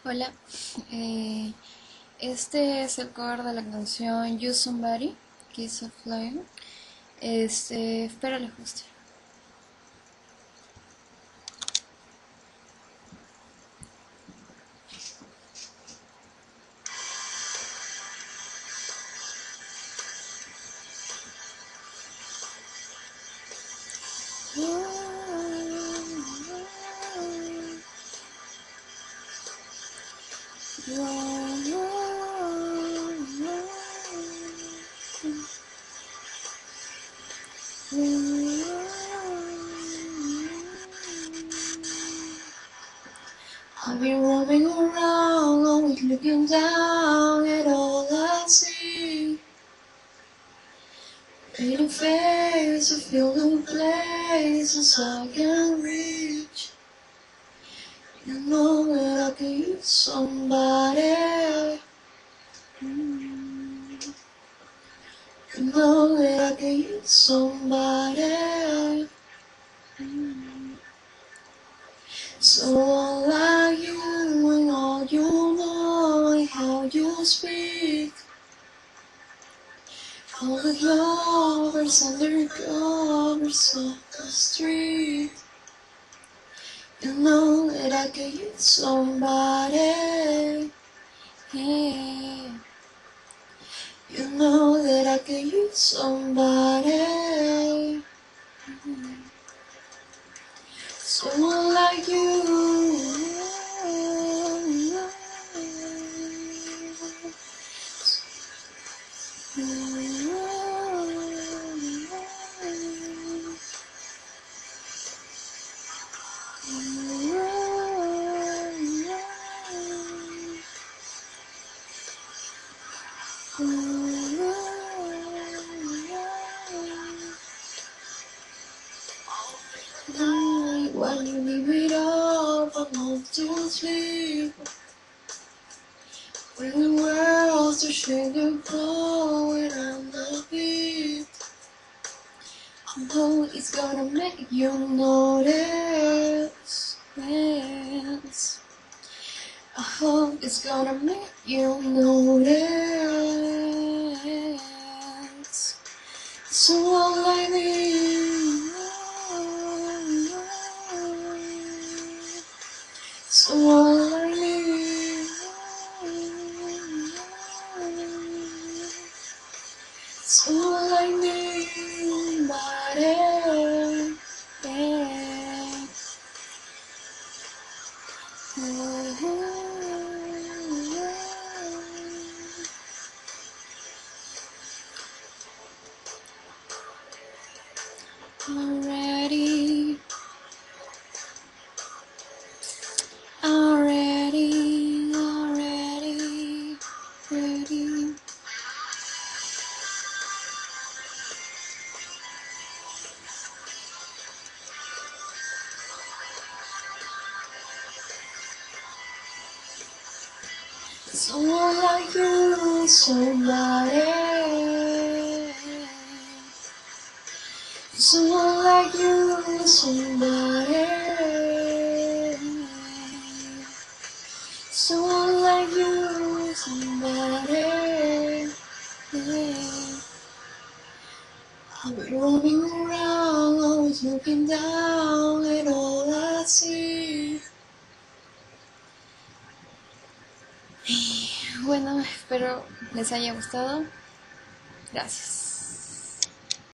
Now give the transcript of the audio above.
Hola, eh, este es el cover de la canción You Somebody, Kiss of Flame. Espero les guste. I've been roaming around, always looking down at all I see. Painting face to fill the places I can reach. You know that I could use somebody. You know that I could use somebody. So like you and all you know and how you speak. All the lovers undercovers of the street. You know that I could use somebody. Yeah. You know that I could use somebody. Someone like you. When you leave it up, I love to sleep. When the world's to shake the glow and I'm the beat. I know it's gonna make you notice. Yes. I hope it's gonna make you notice. Someone like me. Someone like me. Someone like me. Body. Yeah. Already, ready. Someone like you, somebody. Someone like you, somebody. Someone like you, somebody. I've been roaming around, always looking down at all I see. Bueno, espero les haya gustado. Gracias.